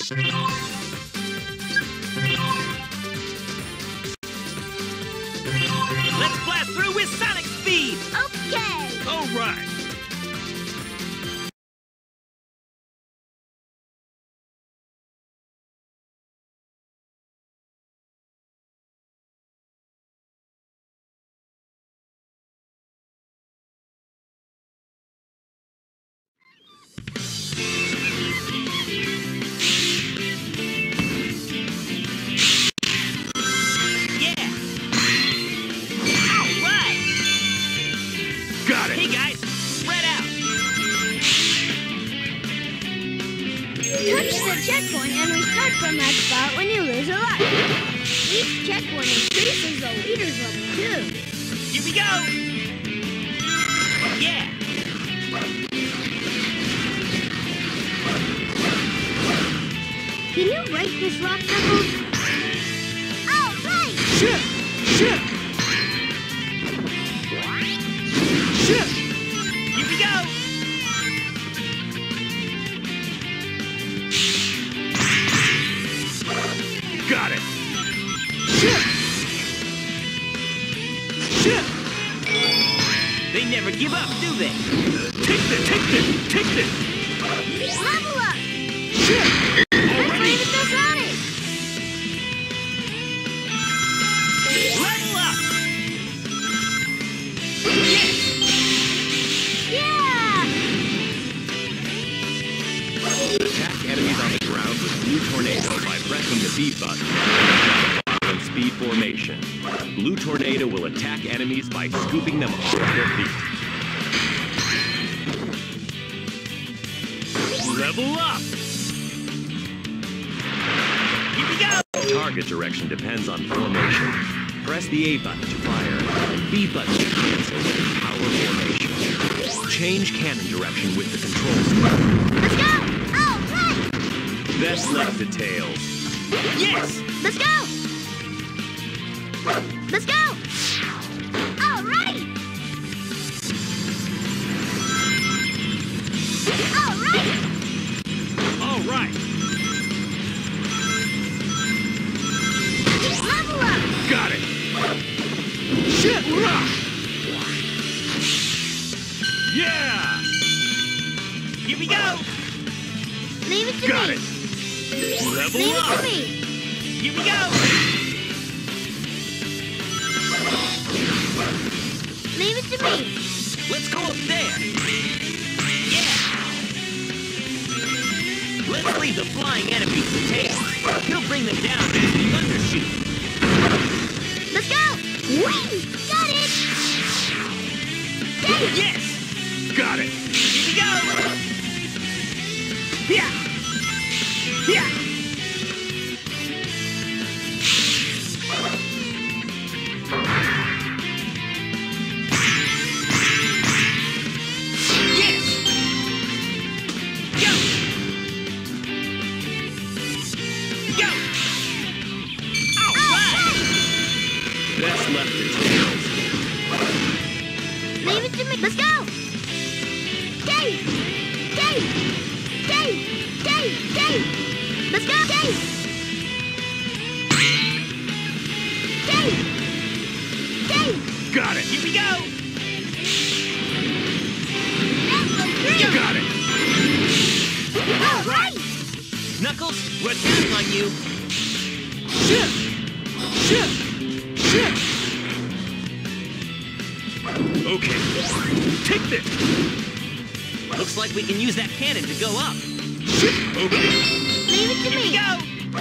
Let's blast through with sonic speed! Okay! All right! Checkpoint and restart from that spot when you lose a life. Each checkpoint increases the leader's level too. Here we go! Yeah! Can you break this rock, Knuckles? All right! Shit! Shit! Shit! Here we go! Got it! Shit! Shit! They never give up, do they? Take this! Take this! Take this! Level up! Shit! Let's leave it to Sonic! Level up! Yes! Yeah! Attack enemies on the ground with Blue Tornado by pressing the B button. In speed formation, Blue Tornado will attack enemies by scooping them off their feet. Level up! Here we go! Target direction depends on formation. Press the A button to fire, and B button to cancel with power formation. Change cannon direction with the control stick. Let's go! All right! Best left to tails. Yes! Let's go! Let's go! All right! All right! All right! Level up! Got it! Shit! Rock! Yeah! Here we go! Leave it to Got me! it! Level Leave it up! to me! Here we go! Leave it to me! Let's go up there! Yeah! Let's leave the flying enemies to tail. He'll bring them down with the thunder shoot. Let's go! Whee! Got it! Get it! Yes! Got it! Here we go! Yeah! Yeah! Yes! Go! Go! All right! Best left to tails. Leave it to me! Let's go! Dave! Dave! Dave! Dave! Dave! Let's go! Dave! Dave! Dave! Got it! Here we go! Let's go through! Got it! All right! Knuckles, we're counting on you. Shit! Shit! Shit! Okay, take this! Looks like we can use that cannon to go up. Shit! Okay. Leave it to Here me! we go!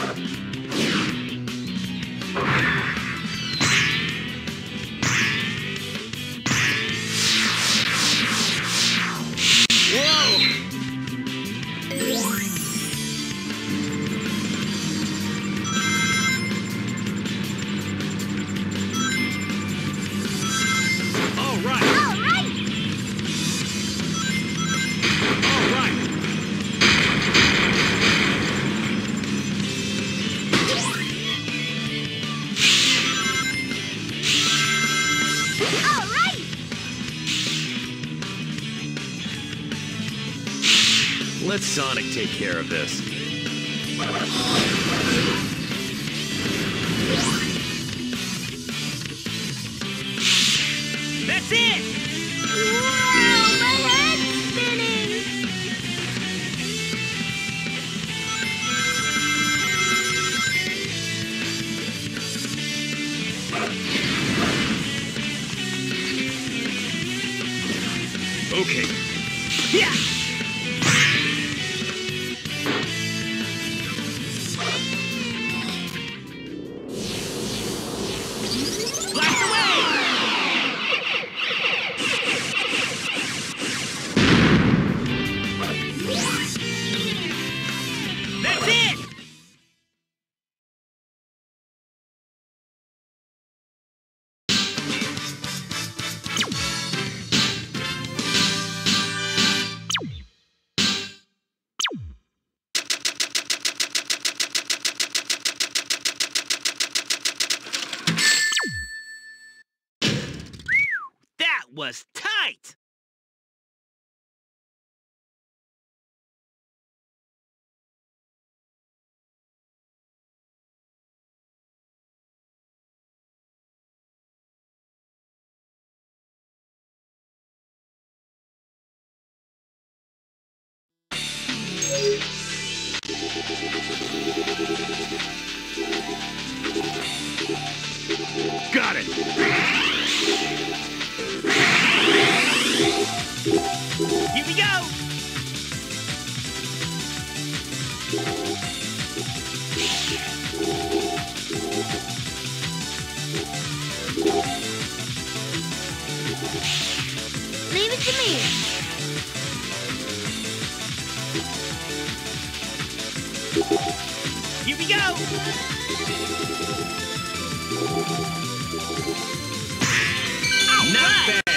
Whoa! All right! All right! All right! All right! Let Sonic take care of this. That's it! Wow, my head's spinning! Okay. Yeah! Blast away! That's it! That was tight! Got it! Here we go! Leave it to me. Here we go! Not bad!